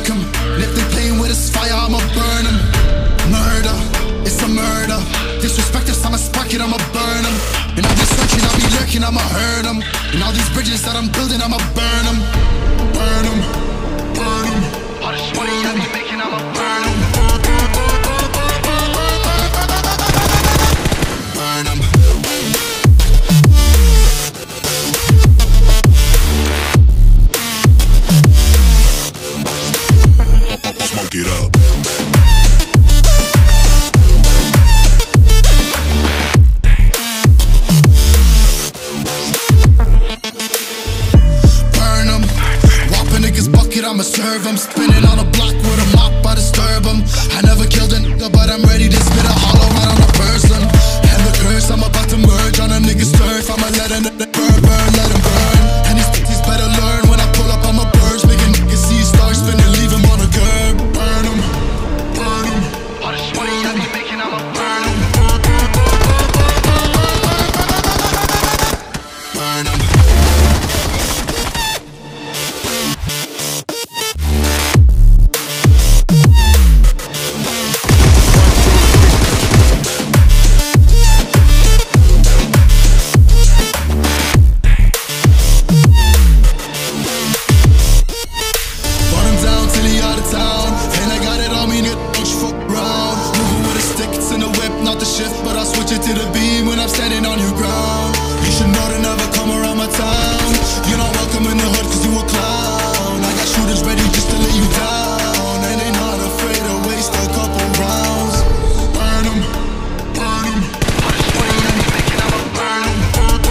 murk 'em. And if they playing with this fire, I'ma burn 'em. Murder, it's a murder. Disrespect us, I'ma spark it, I'ma burn 'em. And I'll be searching, I'll be lurking, I'ma hurt 'em. And all these bridges that I'm building, I'ma burn 'em. Burn 'em, burn 'em. All this money I be making, I'ma burn 'em. Burn 'em. Smoke it up. I'ma serve 'em, spinning on a block with a mop, I disturb 'em. I never killed a nigga, but I'm ready to spit a hollow right on a person. And the curse, I'm about to merge on a nigga's turf. I'ma let a nigga burn, burn, let him burn. And these bitches better learn when I pull up on my birds, making niggas see stars spinning, leave him on a curb. Burn 'em, burn 'em. All this money I be making, I'ma burn 'em. Burn 'em. But I'll switch it to the beam when I'm standing on your ground. You should know to never come around my town. You're not welcome in the hood cause you a clown. I got shooters ready just to lay you down. And they not afraid to waste a couple rounds. Burn 'em, burn 'em. All this money I be making, I'ma burn 'em.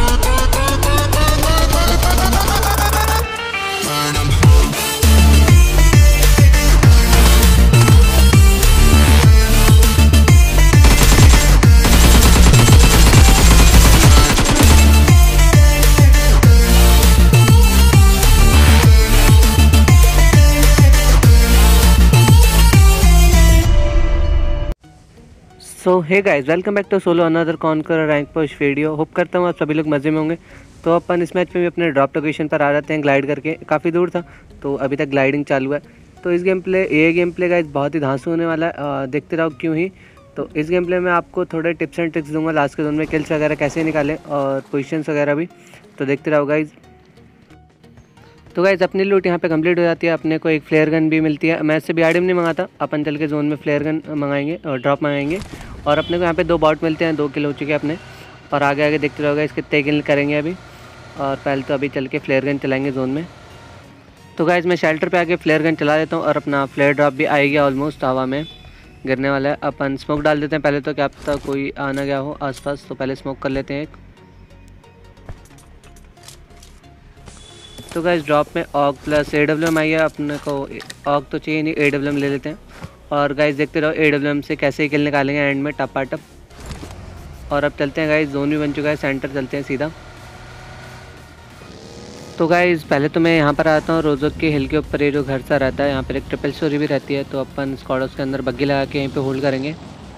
Burn 'em. So hey guys, welcome back to solo another conqueror rank push video. Hope करता हूँ आप सभी लोग मज़े में होंगे। तो अपन इस मैच में भी अपने ड्रॉप लोकेशन पर आ जाते हैं ग्लाइड करके। काफ़ी दूर था तो अभी तक ग्लाइडिंग चालू है। तो इस ये गेम प्ले गाइस बहुत ही धांसू होने वाला है, देखते रहो क्यों ही। तो इस गेम प्ले में आपको थोड़े टिप्स एंड ट्रिक्स दूंगा लास्ट के जोन में किल्स वगैरह कैसे निकालें और पोजीशंस वगैरह भी। तो देखते रहो गाइस। तो गाइस अपनी लूट यहाँ पे कंप्लीट हो जाती है। अपने को एक फ्लेयर गन भी मिलती है। मैं इससे भी आइटम नहीं मंगाता, अपन चल के जोन में फ्लेयर गन मंगाएंगे और ड्रॉप मंगाएंगे। और अपने को यहाँ पे 2 बॉट मिलते हैं, 2 किल हो चुके हैं अपने। और आगे आगे देखते रहोगे इस कितने किल करेंगे अभी। और पहले तो अभी चल के फ्लेयर गन चलाएंगे जोन में। तो गाइस मैं शेल्टर पे आके फ्लेयर गन चला देता हूँ और अपना फ्लेयर ड्रॉप भी आ गया, ऑलमोस्ट हवा में गिरने वाला है। अपन स्मोक डाल देते हैं पहले तो, क्या पता कोई आना गया हो आसपास। तो पहले स्मोक कर लेते हैं एक। तो गाइस ड्रॉप में ऑग प्लस AWM आई है। अपने को ऑग तो चाहिए नहीं, AWM ले लेते हैं। और गाइस देखते रहो AWM से कैसे किल निकालेंगे एंड में टपाटप। और अब चलते हैं गाइस, जोन भी बन चुका है, सेंटर चलते हैं सीधा। तो गाइस पहले तो मैं यहाँ पर आता हूँ रोज़ोक के हिल के ऊपर, ये जो घर सा रहता है यहाँ पर एक ट्रिपल स्टोरी भी रहती है। तो अपन स्क्वाड्स के अंदर बग्गी लगा के यहीं पे होल्ड करेंगे।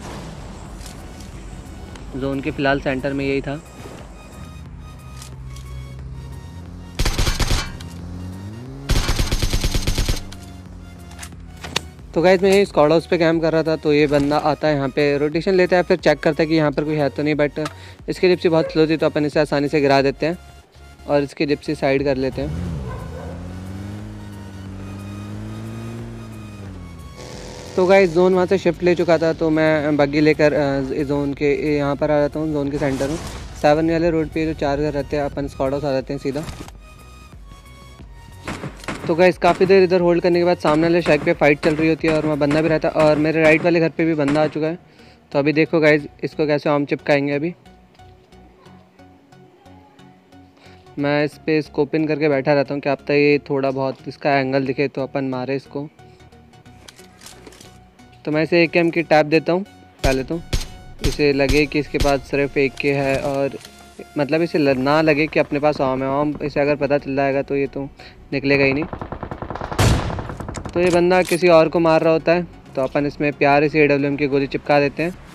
जोन के फ़िलहाल सेंटर में यही था। तो गाइस मैं यही स्क्वाड हाउस पे कैम्प कर रहा था। तो ये बंदा आता है यहाँ पे, रोटेशन लेता है, फिर चेक करता है कि यहाँ पर कोई है तो नहीं। बट इसकी जिप्सी बहुत स्लो थी तो अपन इसे आसानी से गिरा देते हैं और इसकी जिप्सी साइड कर लेते हैं। तो गाइस जोन वहाँ से शिफ्ट ले चुका था तो मैं बग्गी लेकर जोन के यहाँ पर आ जाता हूँ, जोन के सेंटर में 7 वाले रोड पे जो 4 घर रहते हैं। अपन स्क्वाड हाउस आ जाते हैं सीधा। तो गाइस काफ़ी देर इधर होल्ड करने के बाद सामने वाले शैक पे फाइट चल रही होती है और वहाँ बंदा भी रहता है। और मेरे राइट वाले घर पे भी बंदा आ चुका है। तो अभी देखो गाइस इसको कैसे आर्म चिपकाएंगे। अभी मैं इस पे स्कोप इन करके बैठा रहता हूँ कि अब तक ये थोड़ा बहुत इसका एंगल दिखे तो अपन मारे इसको। तो मैं इसे AKM की टैप देता हूँ। पहले तो इसे लगे कि इसके पास सिर्फ AK है, और मतलब इसे ना लगे कि अपने पास आर्म है। आर्म इसे अगर पता चल जाएगा तो ये तो निकलेगा ही नहीं। तो ये बंदा किसी और को मार रहा होता है तो अपन इसमें प्यार से AWM की गोली चिपका देते हैं।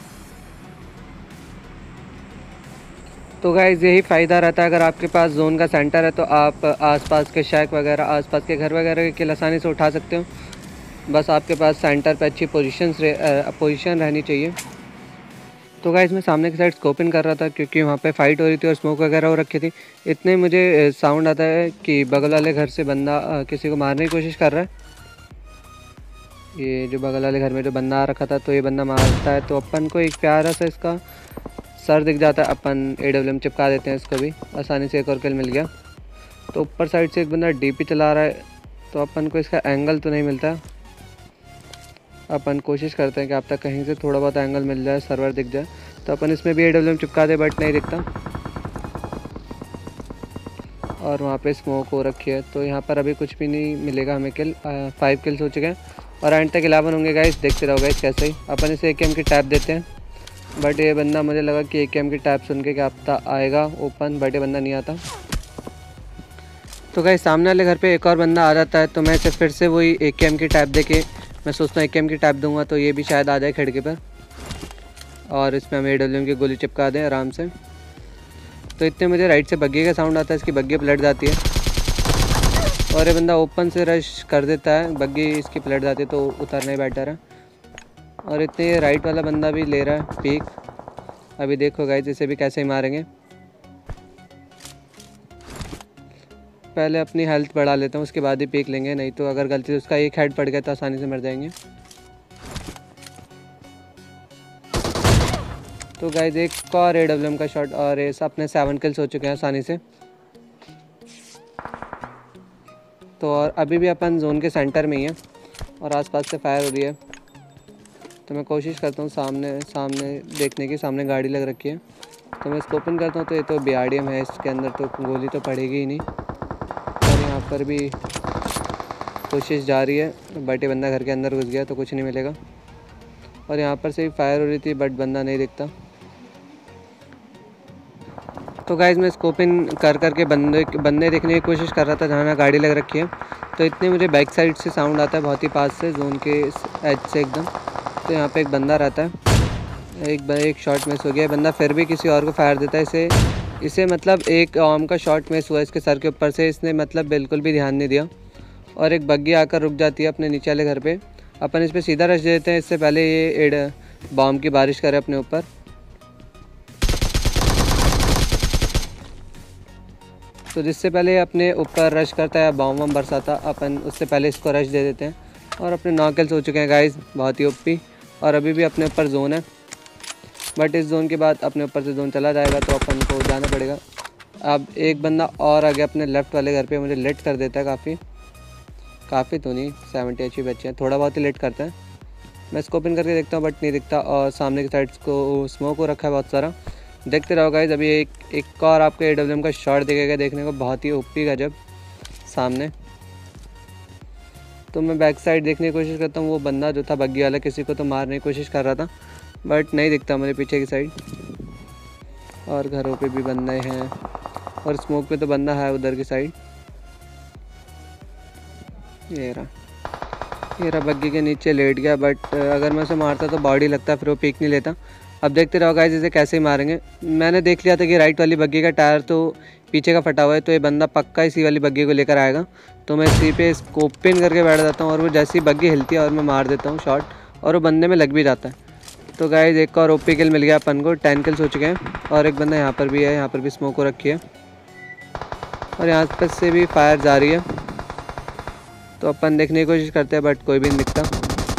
तो गाइज़ यही फ़ायदा रहता है, अगर आपके पास जोन का सेंटर है तो आप आसपास के शैक वगैरह, आसपास के घर वगैरह के किल आसानी से उठा सकते हो। बस आपके पास सेंटर पे अच्छी पोजीशन रहनी चाहिए। तो गाइस मैं सामने की साइड स्कोपिंग कर रहा था क्योंकि वहाँ पे फाइट हो रही थी और स्मोक वगैरह हो रखी थी। इतने मुझे साउंड आता है कि बगल वाले घर से बंदा किसी को मारने की कोशिश कर रहा है। ये जो बगल वाले घर में जो बंदा आ रखा था, तो ये बंदा मारता है तो अपन को एक प्यारा सा इसका सर दिख जाता है। अपन AWM चिपका देते हैं इसको भी, आसानी से एक और किल मिल गया। तो ऊपर साइड से एक बंदा DP चला रहा है, तो अपन को इसका एंगल तो नहीं मिलता। अपन कोशिश करते हैं कि आप तक कहीं से थोड़ा बहुत एंगल मिल जाए, सर्वर दिख जाए, तो अपन इसमें भी AWM चिपका दे, बट नहीं दिखता। और वहाँ पे स्मोक हो रखी है, तो यहाँ पर अभी कुछ भी नहीं मिलेगा हमें किल। 5 किल्स हो चुके हैं और एंड तक 11 होंगे गाइस। देखते रहो गाइस कैसे ही अपन इसे AKM की टैप देते हैं। बट ये बंदा, मुझे लगा कि AKM की टैप सुन के क्या पता आएगा ओपन, बट ये बंदा नहीं आता। तो गाइस सामने वाले घर पे एक और बंदा आ जाता है, तो मैं इसे फिर से वही AKM की टैप दे के मैं सोचता हूँ AKM की टैप दूंगा तो ये भी शायद आ जाए खिड़की पर, और इसमें हम AWM की गोली चिपका दें आराम से। तो इतने मुझे राइट से बग्गी का साउंड आता है, इसकी बग्गी पलट जाती है और ये बंदा ओपन से रश कर देता है। बग्गी इसकी पलट जाती है तो उतरना ही बेटर है। और इतने ये राइट वाला बंदा भी ले रहा है पीक। अभी देखो गाइस इसे भी कैसे ही मारेंगे। पहले अपनी हेल्थ बढ़ा लेता हूँ, उसके बाद ही पीक लेंगे, नहीं तो अगर गलती से उसका एक हेड पड़ गया तो आसानी से मर जाएंगे। तो गाइस एक और AWM का शॉट और ये अपने 7 किल्स हो चुके हैं आसानी से। तो और अभी भी अपन जोन के सेंटर में ही है और आसपास से फायर हो रही है। तो मैं कोशिश करता हूँ सामने देखने की, सामने गाड़ी लग रखी है, तो मैं इसको ओपन करता हूँ। तो ये तो BRDM है, इसके अंदर तो गोली तो पड़ेगी ही नहीं। और यहाँ पर भी कोशिश जारी है, बट ये बंदा घर के अंदर घुस गया तो कुछ नहीं मिलेगा। और यहाँ पर से भी फायर हो रही थी बट बंदा नहीं दिखता। तो गाइज़ मैं स्कोपिंग कर के बंदे देखने की कोशिश कर रहा था जहाँ गाड़ी लग रखी है। तो इतने मुझे बैक साइड से साउंड आता है, बहुत ही पास से, जोन के एज से एकदम। तो यहाँ पे एक बंदा रहता है, एक शॉट मिस हो गया। बंदा फिर भी किसी और को फायर देता है। इसे मतलब एक आर्म का शॉट मिस हुआ इसके सर के ऊपर से, इसने मतलब बिल्कुल भी ध्यान नहीं दिया। और एक बग्गी आकर रुक जाती है अपने नीचे वाले घर पे। अपन इस पर सीधा रश दे देते हैं, इससे पहले ये बॉम्ब की बारिश करे अपने ऊपर। तो जिससे पहले अपने ऊपर रश करता है, बॉम्ब वम बरसाता, अपन उससे पहले इसको रश दे देते हैं। और अपने 9 किल्स हो चुके हैं गाइस, बहुत ही ओपी। और अभी भी अपने ऊपर जोन है, बट इस जोन के बाद अपने ऊपर से जोन चला जाएगा तो अपन को जाना पड़ेगा। अब एक बंदा और आ गया अपने लेफ़्ट वाले घर पे, मुझे लेट कर देता है काफ़ी तो नहीं, 70 अच्छी बच्चे हैं, थोड़ा बहुत ही लेट करते हैं। मैं इसको ओपन करके देखता हूँ बट नहीं दिखता। और सामने की साइड को स्मोक हो रखा है बहुत सारा। देखते रहो गाइस, अभी एक और आपको AWM का शॉट दिखेगा देखने को, बहुत ही ओपी का जब सामने। तो मैं बैक साइड देखने की कोशिश करता हूँ, वो बंदा जो था बग्गी वाला किसी को तो मारने की कोशिश कर रहा था बट नहीं दिखता मेरे पीछे की साइड। और घरों पे भी बंदे हैं और स्मोक पे तो बंदा है उधर की साइड। ये रहा बग्गी के नीचे लेट गया, बट अगर मैं उसे मारता तो बॉडी लगता, फिर वो पीक नहीं लेता। अब देखते रहो गाइस इसे कैसे ही मारेंगे। मैंने देख लिया था कि राइट वाली बग्गी का टायर तो पीछे का फटा हुआ है, तो ये बंदा पक्का इसी वाली बग्गी को लेकर आएगा। तो मैं इसी पे स्कोप पिन करके बैठ जाता हूँ और वो जैसी बग्गी हिलती है और मैं मार देता हूँ शॉट, और वो बंदे में लग भी जाता है। तो गाइस एक और ओपी किल मिल गया अपन को, 10 किल्स हो चुके हैं। और एक बंदा यहाँ पर भी है, यहाँ पर भी स्मोक हो रखी है और यहाँ पर से भी फायर जारी है। तो अपन देखने की कोशिश करते हैं बट कोई भी नहीं दिखता।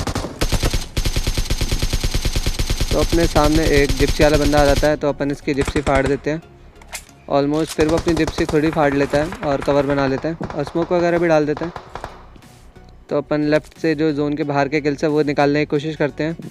तो अपने सामने एक जिप्सी वाला बंदा आ जाता है, तो अपन इसकी जिप्सी फाड़ देते हैं ऑलमोस्ट। फिर वो अपनी जिप्सी खुद ही फाड़ लेता है और कवर बना लेता है और स्मोक वगैरह भी डाल देता है। तो अपन लेफ़्ट से जो जोन के बाहर के किल्स है वो निकालने की कोशिश करते हैं।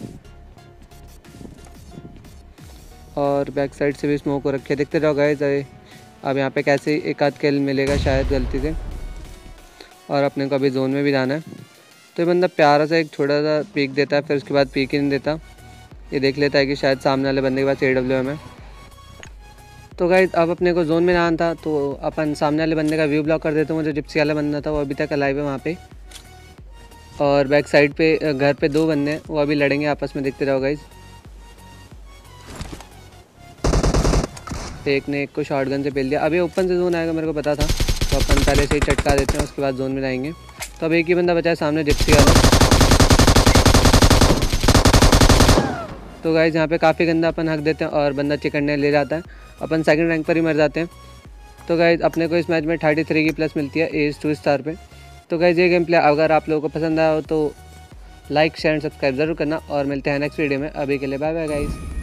और बैक साइड से भी स्मोक हो रखी है, देखते जाओ गाइस। अब यहाँ पे कैसे एक आध किल मिलेगा शायद गलती से, और अपने को अभी जोन में भी जाना है। तो ये बंदा प्यारा सा एक छोटा सा पीक देता है, फिर उसके बाद पीक ही नहीं देता। ये देख लेता है कि शायद सामने वाले बंदे के पास AWM है। तो गाइस अब अपने को जोन में आना था, तो अपन सामने वाले बंदे का व्यू ब्लॉक कर देते हैं। जो जिप्सी वाला बंदा था वो अभी तक अलाइव है वहाँ पे। और बैक साइड पे घर पे 2 बंदे हैं, वो अभी लड़ेंगे आपस में, देखते रहो गाइस। एक ने एक को शॉटगन से पेल दिया। अभी ओपन से जोन आएगा मेरे को पता था, तो अपन पहले से ही चटका देते हैं, उसके बाद जोन में जाएंगे। तो अब एक ही बंदा बचा है सामने जिप्सी वाला, तो गाइज़ यहाँ पे काफ़ी गंदा अपन हक देते हैं और बंदा चिकन ले जाता है, अपन सेकंड रैंक पर ही मर जाते हैं। तो गाइज़ अपने को इस मैच में 33 की प्लस मिलती है एज 2 स्टार पे। तो गाइज़ ये गेम प्ले अगर आप लोगों को पसंद आया हो तो लाइक शेयर एंड सब्सक्राइब ज़रूर करना और मिलते हैं नेक्स्ट वीडियो में। अभी के लिए बाय बाय गाइज़।